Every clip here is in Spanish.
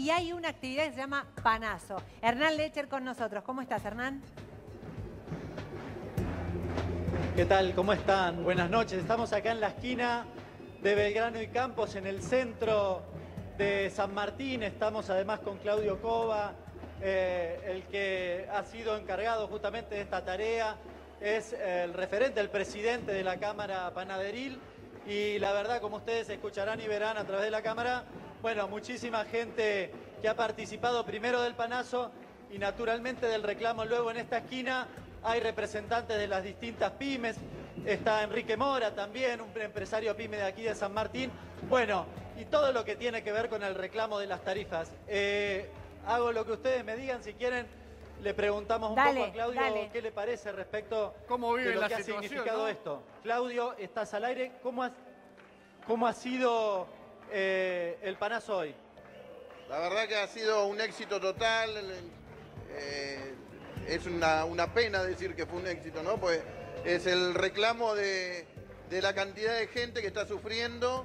y hay una actividad que se llama Panazo. Hernán Lecher con nosotros. ¿Cómo estás, Hernán? ¿Qué tal? ¿Cómo están? Buenas noches. Estamos acá en la esquina de Belgrano y Campos, en el centro de San Martín. Estamos además con Claudio Cova, el que ha sido encargado justamente de esta tarea. Es el referente, el presidente de la Cámara Panaderil. Y la verdad, como ustedes escucharán y verán a través de la cámara, bueno, muchísima gente que ha participado primero del panazo y naturalmente del reclamo luego en esta esquina. Hay representantes de las distintas pymes, está Enrique Mora también, un empresario pyme de aquí de San Martín. Bueno, y todo lo que tiene que ver con el reclamo de las tarifas. Hago lo que ustedes me digan, si quieren le preguntamos un poco a Claudio qué le parece respecto ¿Cómo vive de lo la que ha situación, significado ¿no? esto. Claudio, estás al aire. ¿Cómo ha sido el panazo hoy? La verdad que ha sido un éxito total. Es una pena decir que fue un éxito, ¿no? Pues es el reclamo de la cantidad de gente que está sufriendo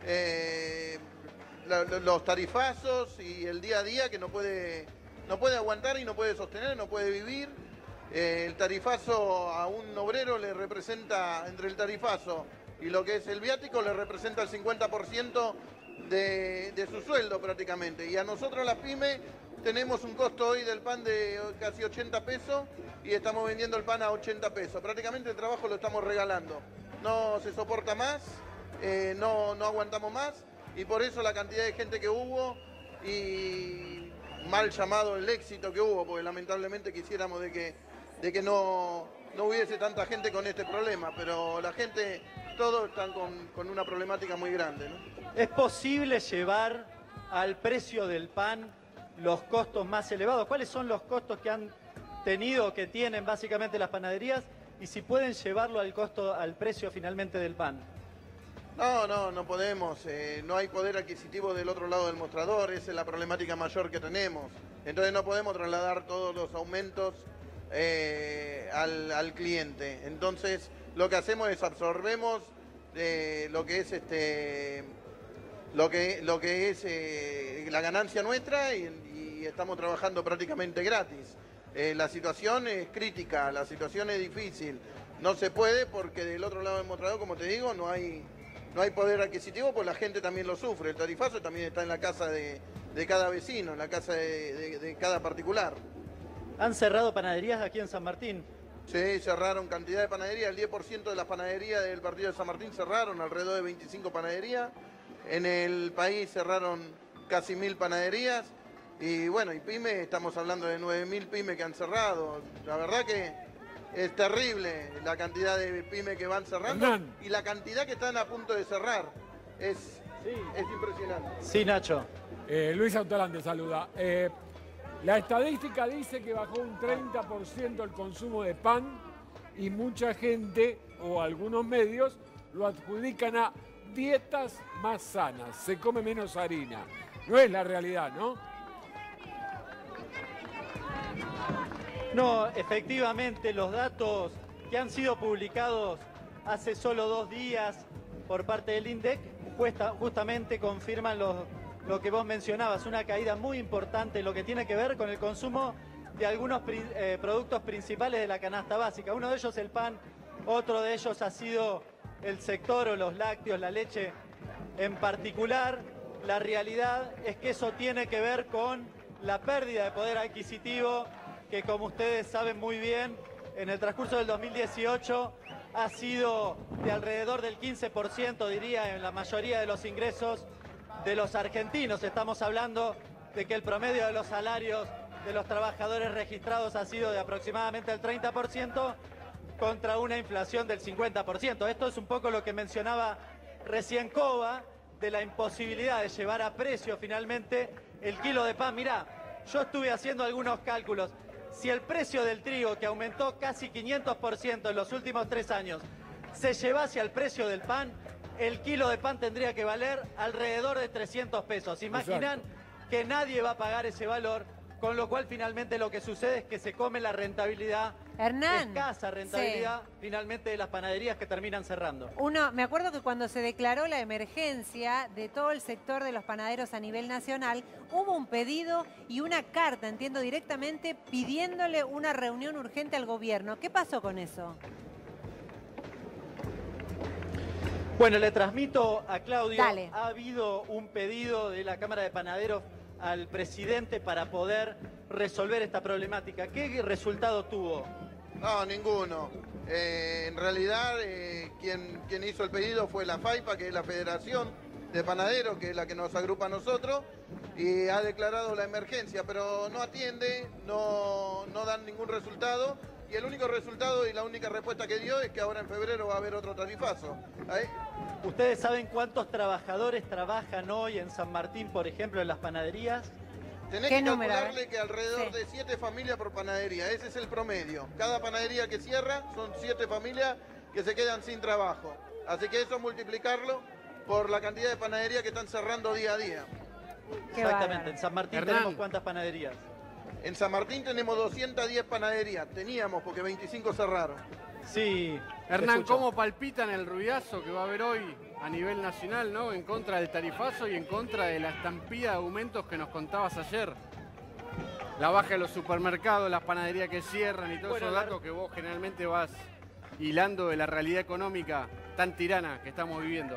los tarifazos y el día a día que no puede aguantar y no puede sostener, no puede vivir. El tarifazo a un obrero le representa, entre el tarifazo y lo que es el viático, le representa el 50% de su sueldo prácticamente. Y a nosotros las pymes tenemos un costo hoy del pan de casi 80 pesos y estamos vendiendo el pan a 80 pesos. Prácticamente el trabajo lo estamos regalando. No se soporta más, no aguantamos más y por eso la cantidad de gente que hubo y mal llamado el éxito que hubo, porque lamentablemente quisiéramos de que no hubiese tanta gente con este problema, pero la gente, todos están con una problemática muy grande, ¿no? ¿Es posible llevar al precio del pan los costos más elevados? ¿Cuáles son los costos que han tenido, que tienen básicamente las panaderías? Y si pueden llevarlo al precio finalmente del pan. No podemos. No hay poder adquisitivo del otro lado del mostrador. Esa es la problemática mayor que tenemos. Entonces no podemos trasladar todos los aumentos al cliente. Entonces lo que hacemos es absorbemos lo que es la ganancia nuestra y estamos trabajando prácticamente gratis. La situación es crítica, la situación es difícil. No se puede porque del otro lado del mostrador, como te digo, no hay poder adquisitivo, pues la gente también lo sufre. El tarifazo también está en la casa de cada vecino, en la casa de cada particular. ¿Han cerrado panaderías aquí en San Martín? Sí, cerraron cantidad de panaderías. El 10% de las panaderías del partido de San Martín cerraron, alrededor de 25 panaderías. En el país cerraron casi 1000 panaderías. Y bueno, y pymes, estamos hablando de 9000 pymes que han cerrado. La verdad que es terrible la cantidad de pymes que van cerrando y la cantidad que están a punto de cerrar. Es impresionante. Sí, Nacho. Luis Autalán te saluda. La estadística dice que bajó un 30% el consumo de pan y mucha gente o algunos medios lo adjudican a dietas más sanas. Se come menos harina. No es la realidad, ¿no? No, efectivamente, los datos que han sido publicados hace solo 2 días por parte del INDEC justamente confirman lo que vos mencionabas, una caída muy importante en lo que tiene que ver con el consumo de algunos productos principales de la canasta básica. Uno de ellos el pan, otro de ellos ha sido el sector o los lácteos, la leche en particular. La realidad es que eso tiene que ver con la pérdida de poder adquisitivo que, como ustedes saben muy bien, en el transcurso del 2018 ha sido de alrededor del 15%, diría, en la mayoría de los ingresos de los argentinos. Estamos hablando de que el promedio de los salarios de los trabajadores registrados ha sido de aproximadamente el 30% contra una inflación del 50%. Esto es un poco lo que mencionaba recién Cova, de la imposibilidad de llevar a precio finalmente el kilo de pan. Mirá, yo estuve haciendo algunos cálculos. Si el precio del trigo, que aumentó casi 500% en los últimos 3 años, se llevase al precio del pan, el kilo de pan tendría que valer alrededor de 300 pesos. Imaginan que nadie va a pagar ese valor, con lo cual finalmente lo que sucede es que se come la rentabilidad Hernán, escasa rentabilidad finalmente de las panaderías que terminan cerrando. Me acuerdo que cuando se declaró la emergencia de todo el sector de los panaderos a nivel nacional, hubo un pedido y una carta, entiendo directamente, pidiéndole una reunión urgente al gobierno. ¿Qué pasó con eso? Bueno, le transmito a Claudio, Dale. ha habido un pedido de la Cámara de Panaderos al presidente para poder resolver esta problemática. ¿Qué resultado tuvo? No, ninguno. En realidad, quien hizo el pedido fue la FAIPA, que es la Federación de Panaderos, que es la que nos agrupa a nosotros, y ha declarado la emergencia, pero no atiende, no dan ningún resultado, y el único resultado y la única respuesta que dio es que ahora en febrero va a haber otro tarifazo. ¿Ahí? ¿Ustedes saben cuántos trabajadores trabajan hoy en San Martín, por ejemplo, en las panaderías? Tenés ¿Qué que número, calcularle que alrededor Sí. de 7 familias por panadería, ese es el promedio. Cada panadería que cierra son 7 familias que se quedan sin trabajo. Así que eso multiplicarlo por la cantidad de panaderías que están cerrando día a día. Qué Exactamente, bárbaro. en San Martín Hernán. tenemos cuántas panaderías. En San Martín tenemos 210 panaderías, teníamos porque 25 cerraron. Sí. Hernán, escucho. ¿cómo palpitan el ruidazo que va a haber hoy a nivel nacional, ¿no? En contra del tarifazo y en contra de la estampida de aumentos que nos contabas ayer. La baja de los supermercados, las panaderías que cierran y todos Bueno, esos datos que vos generalmente vas hilando de la realidad económica tan tirana que estamos viviendo.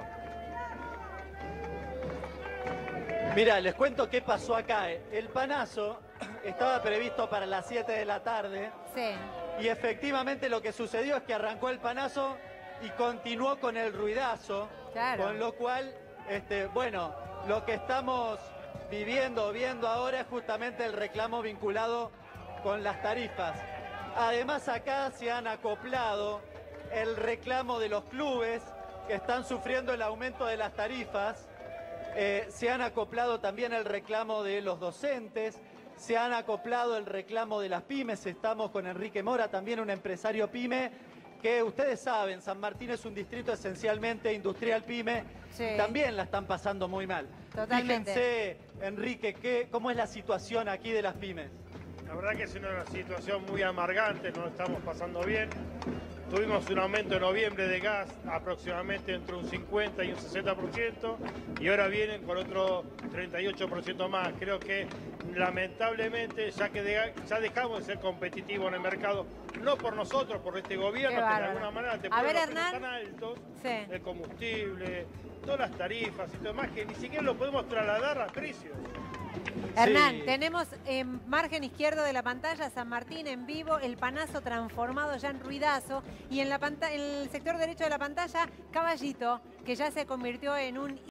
Mira, les cuento qué pasó acá. El panazo estaba previsto para las 7 de la tarde Sí. y efectivamente lo que sucedió es que arrancó el panazo y continuó con el ruidazo, Claro. con lo cual, bueno, lo que estamos viendo ahora es justamente el reclamo vinculado con las tarifas. Además acá se han acoplado el reclamo de los clubes que están sufriendo el aumento de las tarifas. Se han acoplado también el reclamo de los docentes, se han acoplado el reclamo de las pymes. Estamos con Enrique Mora, también un empresario pyme, que ustedes saben, San Martín es un distrito esencialmente industrial pyme, Sí. también la están pasando muy mal. Totalmente. Fíjense, Enrique, ¿cómo es la situación aquí de las pymes? La verdad que es una situación muy amargante, no lo estamos pasando bien. Tuvimos un aumento en noviembre de gas aproximadamente entre un 50 y un 60% y ahora vienen con otro 38% más. Creo que lamentablemente ya dejamos de ser competitivos en el mercado, no por nosotros, por este gobierno, Qué que de bárbaro. alguna manera te A pone ver, los precios Hernán. tan altos, Sí. el combustible, todas las tarifas y todo más, que ni siquiera lo podemos trasladar a precios. Hernán, Sí. tenemos en margen izquierdo de la pantalla San Martín en vivo, el panazo transformado ya en ruidazo y en el sector derecho de la pantalla Caballito, que ya se convirtió en un